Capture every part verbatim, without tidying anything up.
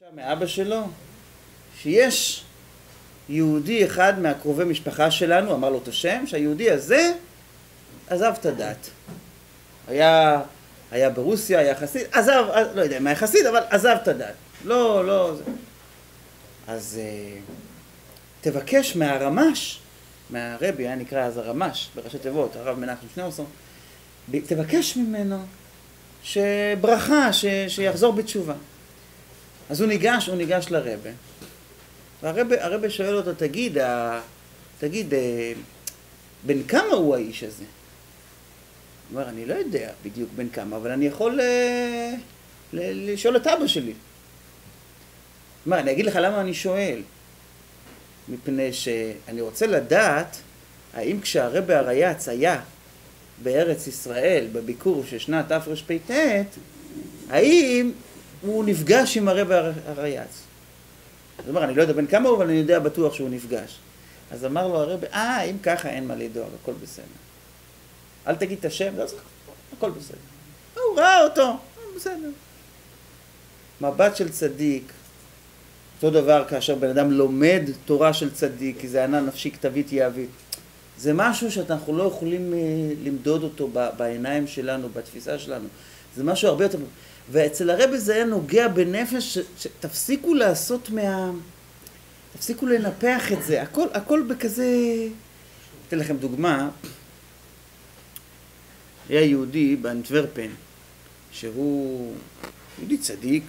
מאבא שלו, שיש יהודי אחד מהקרובי משפחה שלנו, אמר לו את השם, שהיהודי הזה עזב את הדת. היה, היה ברוסיה, היה חסיד, עזב, לא יודע מה היה חסיד, אבל עזב את הדת. לא, לא, זה. אז תבקש מהרמש, מהרבי, היה נקרא אז הרמש, בראשי תיבות, הרב מנחם שניאורסון, תבקש ממנו שברכה, ש, שיחזור בתשובה. אז הוא ניגש, הוא ניגש לרבה, והרבה, הרבה שואל אותו, תגיד, תגיד, בן כמה הוא האיש הזה? הוא אומר, אני לא יודע בדיוק בן כמה, אבל אני יכול ל- ל- לשאול את אבא שלי. הוא אומר, אני אגיד לך למה אני שואל. מפני שאני רוצה לדעת, האם כשהרבה הרייץ היה בארץ ישראל, בביקור של שנת תרפ"ט, האם הוא נפגש עם הרב הרייץ. זאת אומרת, אני לא יודע בין כמה הוא, אבל אני יודע בטוח שהוא נפגש. אז אמר לו הרב, אה, אם ככה אין מה לדאוג, הכל בסדר. אל תגיד את השם, לא צריך, הכל בסדר. הוא ראה אותו, בסדר. מבט של צדיק, אותו דבר כאשר בן אדם לומד תורה של צדיק, כי זה ענה נפשי כתבית יהבית. זה משהו שאנחנו לא יכולים למדוד אותו בעיניים שלנו, בתפיסה שלנו. זה משהו הרבה יותר... ואצל הרבי זה היה נוגע בנפש, שתפסיקו לעשות מה... תפסיקו לנפח את זה. הכל, הכל בכזה... אתן לכם דוגמה. היה יהודי באנטוורפן, שהוא יהודי צדיק,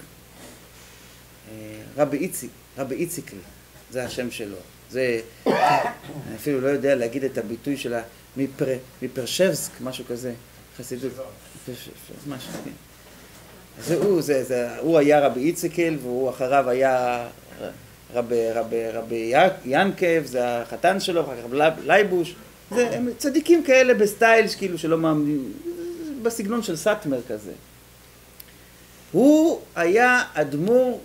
רבי איציק, רבי איציקל, זה השם שלו. זה, אני אפילו לא יודע להגיד את הביטוי שלה, מפר, מפרשבסק, משהו כזה, חסידות. משהו, כן. זה הוא, זה, זה, הוא היה רבי איציקל, והוא אחריו היה רבי, רבי, רבי ינקב, זה החתן שלו, אחר כך רבי לייבוש. זה, הם צדיקים כאלה בסטייל, כאילו שלא מאמינים, בסגנון של סאטמר כזה. הוא היה אדמו"ר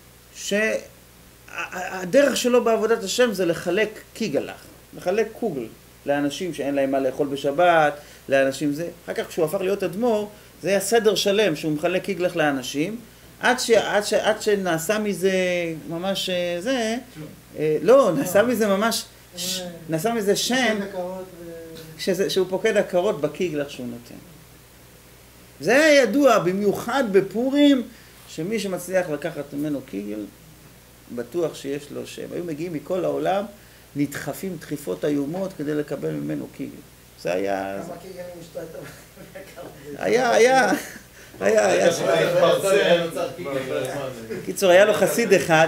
שהדרך שלו בעבודת השם זה לחלק קיגלח, לחלק קוגל לאנשים שאין להם מה לאכול בשבת, לאנשים זה. אחר כך כשהוא הפך להיות אדמו"ר, זה היה סדר שלם שהוא מחלק קיגלח לאנשים, עד, ש, עד, ש, עד שנעשה מזה ממש זה, לא, נעשה מזה ממש, נעשה מזה שם, שזה, שהוא פוקד הכרות בקיגלח שהוא נותן. זה היה ידוע במיוחד בפורים, שמי שמצליח לקחת ממנו קיגל, בטוח שיש לו שם. היו מגיעים מכל העולם, נדחפים דחיפות איומות כדי לקבל ממנו קיגל. זה היה... כמה קיגלים השתתו? היה, היה, היה, היה... קיצור, היה לו חסיד אחד.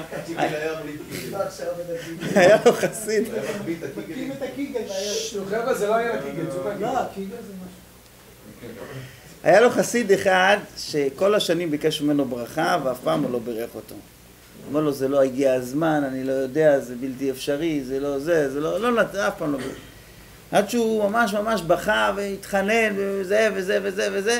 היה לו חסיד. מקים את הקיגל. חבר'ה, זה לא היה קיגל. לא, הקיגל זה משהו. היה לו חסיד אחד שכל השנים ביקש ממנו ברכה ואף פעם הוא לא בירך אותו. אמר לו, זה לא הגיע הזמן, אני לא יודע, זה בלתי אפשרי, זה לא זה, זה לא, לא, אף פעם לא בירך. עד שהוא ממש ממש בכה והתחנן וזה וזה וזה וזה.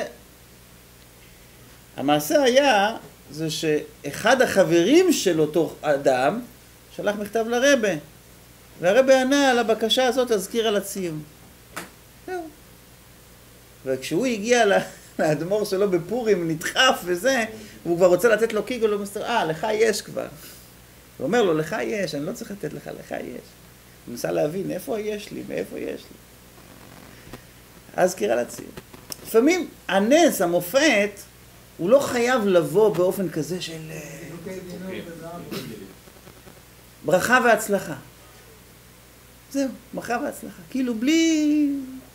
המעשה היה, זה שאחד החברים של אותו אדם שלח מכתב לרבה, והרבה ענה על הבקשה הזאת, תזכיר על הציון. זהו. וכשהוא הגיע לאדמו"ר שלו בפורים, נדחף וזה, והוא כבר רוצה לתת לו קיגל, הוא מסתכל, אה, לך יש כבר. הוא אומר לו, לך יש, אני לא צריך לתת לך, לך יש. הוא נסה להבין, איפה יש לי, מאיפה יש לי. אז קרא לציון. לפעמים הנס, המופת, הוא לא חייב לבוא באופן כזה של ברכה והצלחה. זהו, ברכה והצלחה. כאילו בלי...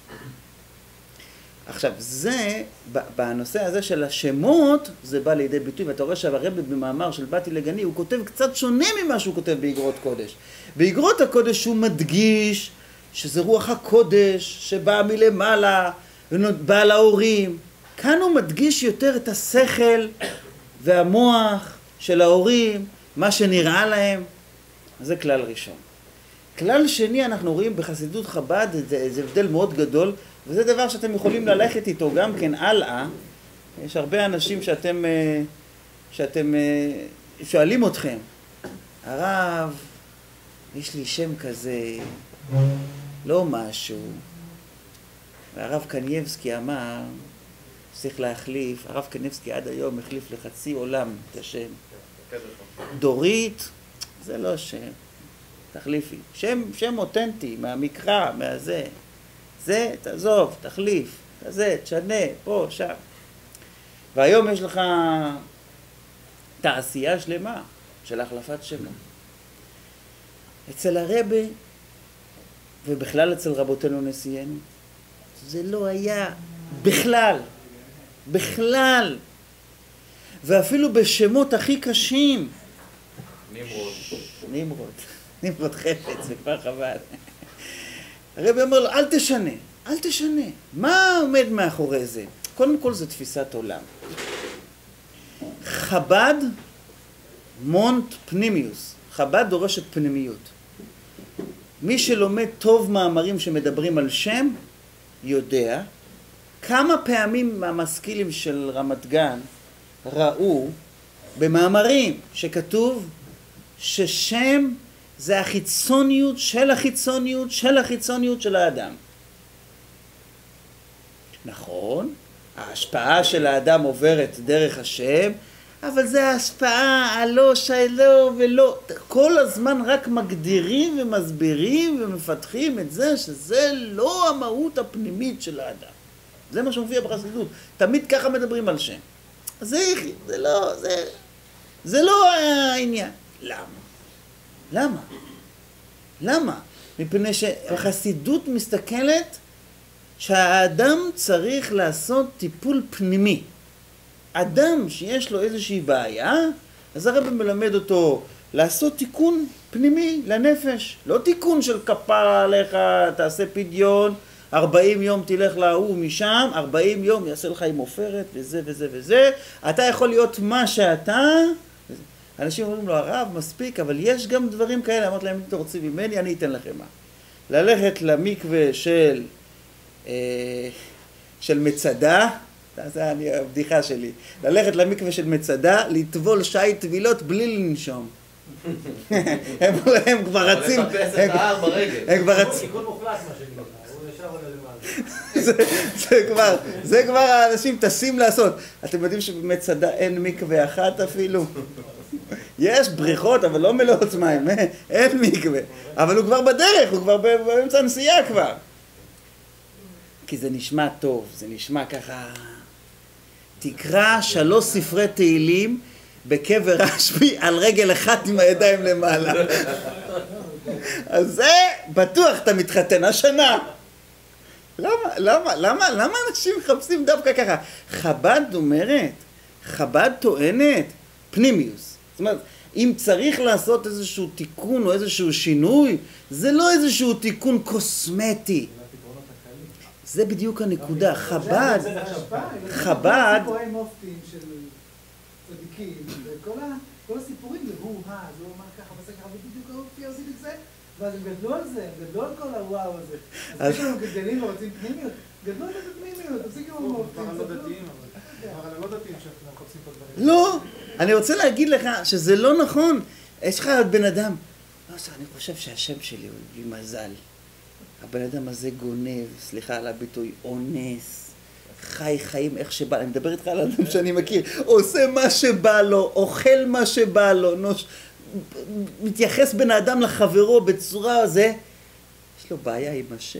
עכשיו, זה, בנושא הזה של השמות, זה בא לידי ביטוי, ואתה רואה שהרבי במאמר של באתי לגני, הוא כותב קצת שונה ממה שהוא כותב באגרות קודש. באגרות הקודש הוא מדגיש שזה רוח הקודש, שבאה מלמעלה, באה להורים. כאן הוא מדגיש יותר את השכל והמוח של ההורים, מה שנראה להם. זה כלל ראשון. כלל שני, אנחנו רואים בחסידות חב"ד, זה, זה הבדל מאוד גדול, וזה דבר שאתם יכולים ללכת איתו גם כן הלאה. יש הרבה אנשים שאתם, שאתם שואלים אתכם, הרב, יש לי שם כזה, לא משהו. והרב קניבסקי אמר, צריך להחליף, הרב קניבסקי עד היום החליף לחצי עולם את השם. דורית, זה לא שם, תחליפי. שם, שם אותנטי, מהמקרא, מהזה. זה, תעזוב, תחליף, כזה, תשנה, פה, שם. והיום יש לך תעשייה שלמה של החלפת שמות. אצל הרבי, ובכלל אצל רבותינו נשיאנו, זה לא היה בכלל, בכלל. ואפילו בשמות הכי קשים. נמרוד. נמרוד, נמרוד חפץ, זה כבר חבל. הרבי אומר לו, אל תשנה, אל תשנה. מה עומד מאחורי זה? קודם כל זה תפיסת עולם. חב"ד מונט פנימיוס. חב"ד דורשת פנימיות. מי שלומד טוב מאמרים שמדברים על שם, יודע כמה פעמים המשכילים של רמת גן ראו במאמרים שכתוב ששם זה החיצוניות של החיצוניות של החיצוניות של האדם. נכון, ההשפעה של האדם עוברת דרך השם, אבל זה ההשפעה הלא שלו ולא, כל הזמן רק מגדירים ומסבירים ומפתחים את זה שזה לא המהות הפנימית של האדם. זה מה שמופיע בחסידות, תמיד ככה מדברים על שם. זה, זה לא, זה, זה לא העניין. למה? למה? למה? מפני שהחסידות מסתכלת שהאדם צריך לעשות טיפול פנימי. אדם שיש לו איזושהי בעיה, אז הרב מלמד אותו לעשות תיקון פנימי לנפש. לא תיקון של כפרה עליך, תעשה פדיון, ארבעים יום תלך להוא משם, ארבעים יום יעשה לך עם עופרת וזה וזה וזה. אתה יכול להיות מה שאתה. אנשים אומרים לו, הרב מספיק, אבל יש גם דברים כאלה. אמרת להם, אם אתם רוצים ממני, אני אתן לכם מה. ללכת למקווה של, אה, של מצדה, זה הבדיחה שלי, ללכת למקווה של מצדה, לטבול שי טבילות בלי לנשום. הם, הם כבר רצים, לחפש את ההר ברגל. הם כבר רצים. תיקון מוחלט מה שנקרא, הוא ישר עולה למעלה. זה, זה כבר, זה כבר האנשים טסים לעשות. אתם יודעים שבמצדה אין מקווה אחת אפילו? יש בריכות, אבל לא מלאות מים, אין מקווה. אבל הוא כבר בדרך, הוא כבר באמצע הנסיעה כבר. כי זה נשמע טוב, זה נשמע ככה... תקרא שלוש ספרי תהילים בקבר רשב"י על רגל אחת עם הידיים למעלה. אז זה בטוח אתה מתחתן השנה. למה, למה, למה, למה אנשים מחפשים דווקא ככה? חב"ד אומרת, חב"ד טוענת פנימיוס. זאת אומרת, אם צריך לעשות איזשהו תיקון או איזשהו שינוי, זה לא איזשהו תיקון קוסמטי. זה בדיוק הנקודה. חב"ד, חב"ד, סיפורי מופתים של צדיקים, וכל הסיפורים זה הוא, אה, זה הוא אמר ככה, וזה ככה, ובדיוק האופי עושים את זה, ואז הם גדלו על זה, הם גדלו על כל הוואו הזה. אז יש לנו גדלים ורוצים פנימיות, גדלו על זה פנימיות, תפסיקו עם המופתים. כבר לא דתיים, אבל כבר לא דתיים שאנחנו מחפשים פה דברים. לא, אני רוצה להגיד לך שזה לא נכון. יש לך בן אדם, אני חושב שהשם שלי הוא בלי מזל. הבן אדם הזה גונב, סליחה על הביטוי, אונס, חי חיים איך שבא, אני מדבר איתך על אדם שאני מכיר, עושה מה שבא לו, אוכל מה שבא לו, נוש... מתייחס בן האדם לחברו בצורה הזה, יש לו בעיה עם השם.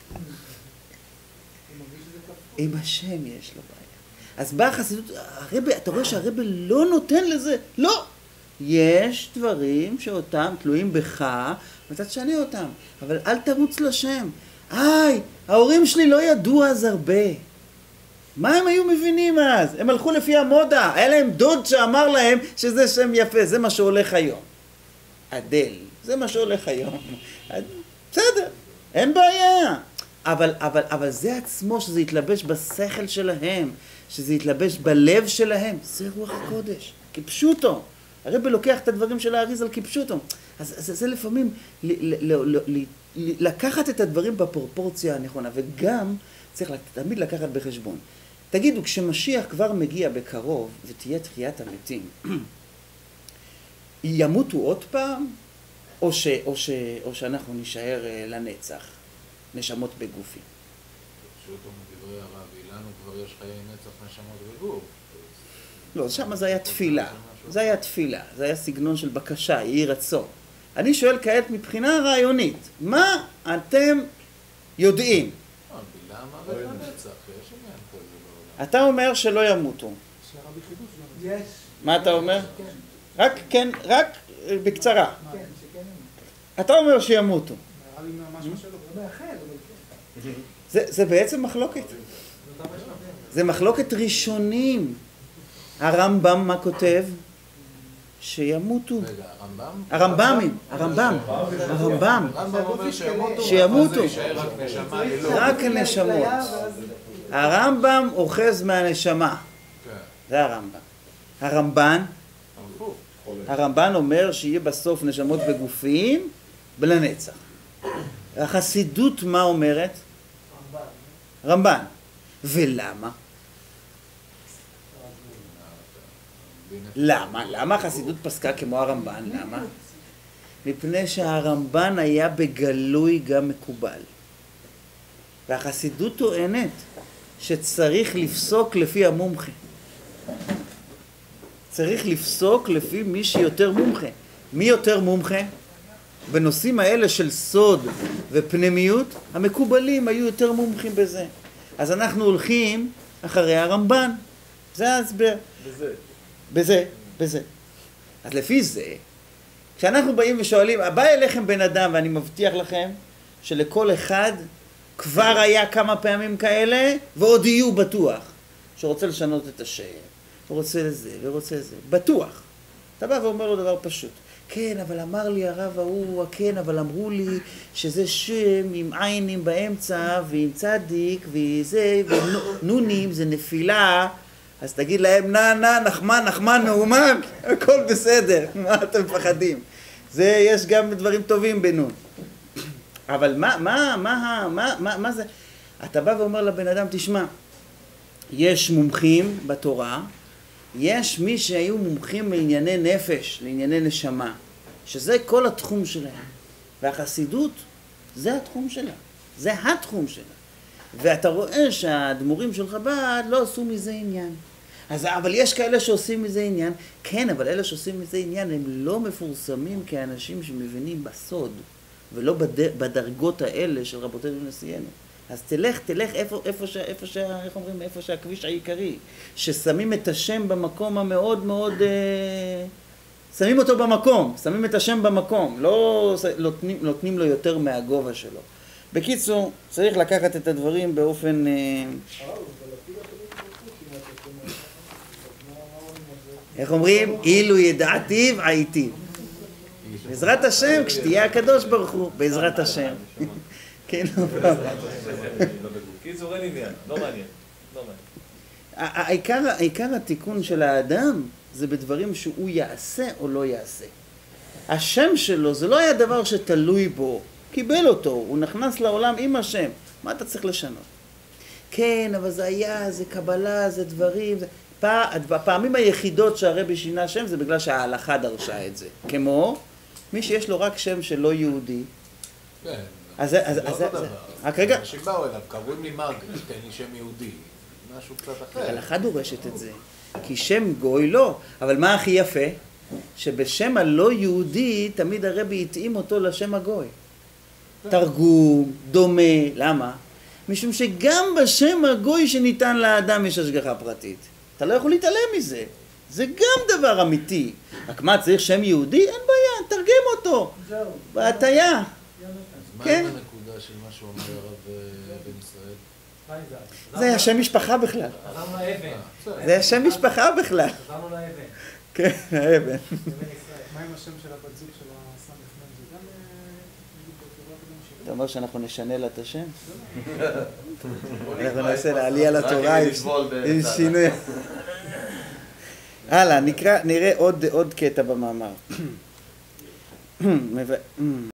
עם השם יש לו בעיה. אז באה החסידות, הרבי, אתה רואה שהרבי לא נותן לזה, לא. יש דברים שאותם תלויים בך, ואתה תשנה אותם, אבל אל תרוץ לשם. איי, ההורים שלי לא ידעו אז הרבה. מה הם היו מבינים אז? הם הלכו לפי המודה, היה להם דוד שאמר להם שזה שם יפה, זה מה שהולך היום. אדל, זה מה שהולך היום. בסדר, אין בעיה. אבל, אבל, אבל זה עצמו שזה יתלבש בשכל שלהם, שזה יתלבש בלב שלהם, זה רוח הקודש, כפשוטו. הרבי לוקח את הדברים של האריז על כפשוטו. אז זה, זה לפעמים ל, ל, ל, ל, ל, לקחת את הדברים בפרופורציה הנכונה, וגם צריך תמיד לקחת בחשבון. תגידו, כשמשיח כבר מגיע בקרוב ותהיה תחיית המתים, ימותו עוד פעם, או, ש, או, ש, או שאנחנו נשאר לנצח, נשמות בגופי? פשוט מדברי הרבי, לנו כבר יש חיי נצח נשמות בגוף. לא, שם זה היה תפילה. זה היה תפילה. זה היה סגנון של בקשה, יהי רצון. אני שואל כעת מבחינה רעיונית, מה אתם יודעים? בילה מוות לנצח, יש עניין כזה בעולם. אתה אומר שלא ימותו. שהרבי חידוש גם. יש. מה אתה אומר? כן, רק, כן, רק אה, בקצרה. כן, שכן. אתה אומר שימותו. נראה לי ממש מה שלא. לא מאחל, אבל כן. זה, זה בעצם מחלוקת. זה מחלוקת ראשונים. הרמב"ם, מה כותב? שימותו. רגע, הרמב"ם? הרמב"מים, הרמב"ם, הרמב"ם. הרמב"ם אומר שימותו. שימותו. זה יישאר רק נשמה ללא. רק הנשמות. הרמב"ם אוחז מהנשמה. כן. זה הרמב"ם. הרמב"ן, הפוך. הרמב"ן אומר שיהיה בסוף נשמות בגופים ולנצח. החסידות מה אומרת? רמב"ן. ולמה? למה? למה החסידות פסקה כמו הרמב"ן? למה? מפני שהרמב"ן היה בגלוי גם מקובל. והחסידות טוענת שצריך לפסוק לפי המומחה. צריך לפסוק לפי מי שיותר מומחה. מי יותר מומחה? בנושאים האלה של סוד ופנימיות, המקובלים היו יותר מומחים בזה. אז אנחנו הולכים אחרי הרמב"ן. זה ההסבר. בזה. בזה, בזה. אז לפי זה, כשאנחנו באים ושואלים, בא אליכם בן אדם, ואני מבטיח לכם שלכל אחד כבר היה כמה פעמים כאלה, ועוד יהיו בטוח, שרוצה לשנות את השם, ורוצה לזה, ורוצה לזה, בטוח. אתה בא ואומר לו דבר פשוט, כן, אבל אמר לי הרב ההוא, כן, אבל אמרו לי שזה שם עם עיינים באמצע, ועם צדיק, וזה, ונונים, זה נפילה, אז תגיד להם, נע, נע, נחמן, נחמן, נאומן, הכל בסדר, מה אתם מפחדים? זה, יש גם דברים טובים בנון. אבל מה, מה, מה, מה, מה, מה זה? אתה בא ואומר לבן אדם, תשמע, יש מומחים בתורה, יש מי שהיו מומחים לענייני נפש, לענייני נשמה, שזה כל התחום שלהם. והחסידות, זה התחום שלה, זה התחום שלה. ואתה רואה שהדמורים של חב"ד לא עשו מזה עניין. אז, אבל יש כאלה שעושים מזה עניין, כן, אבל אלה שעושים מזה עניין הם לא מפורסמים כאנשים שמבינים בסוד, ולא בד... בדרגות האלה של רבותינו ונשיאנו. אז תלך, תלך איפה, איפה, ש... איפה, ש... איך אומרים, איפה שהכביש העיקרי, ששמים את השם במקום המאוד מאוד, אה... שמים אותו במקום, שמים את השם במקום, לא נותנים, נותנים לו יותר מהגובה שלו. בקיצור, צריך לקחת את הדברים באופן... איך אומרים? אילו ידעתיו הייתי. בעזרת השם, כשתהיה הקדוש ברוך הוא, בעזרת השם. כן, לא פעם. קיצור אין עניין, לא מעניין. העיקר התיקון של האדם זה בדברים שהוא יעשה או לא יעשה. השם שלו זה לא היה דבר שתלוי בו. קיבל אותו, הוא נכנס לעולם עם השם. מה אתה צריך לשנות? כן, אבל זה היה, זה קבלה, זה דברים. זה... בפעמים היחידות שהרבי שינה שם זה בגלל שההלכה דרשה את זה. כמו מי שיש לו רק שם שלא יהודי. כן, אז זה אז לא אז אותו דבר. רק רגע. אנשים באו אליו, קוראים לי מרגל, תן לי שם יהודי. משהו קצת אחר. ההלכה דורשת את זה. כי שם גוי לא. אבל מה הכי יפה? שבשם הלא יהודי תמיד הרבי התאים אותו לשם הגוי. תרגום, דומה, למה? משום שגם בשם הגוי שניתן לאדם יש השגחה פרטית. אתה לא יכול להתעלם מזה. זה גם דבר אמיתי. רק מה, צריך שם יהודי? אין בעיה, תרגם אותו. זהו. בהטיה. אז מה כן. עם הנקודה של מה שהוא אומר הרב בן ישראל? זה היה שם משפחה בכלל. חזרנו לאבן. זה היה שם משפחה בכלל. חזרנו לאבן. כן, האבן. מה עם השם של הבת זוג של הסמ"ך? זה גם בדיוק בתורה הקודם שלי? אתה אומר שאנחנו נשנה לה את השם? אנחנו נעשה לה עלייה לתורה עם שינוי. הלאה, נראה עוד קטע במאמר.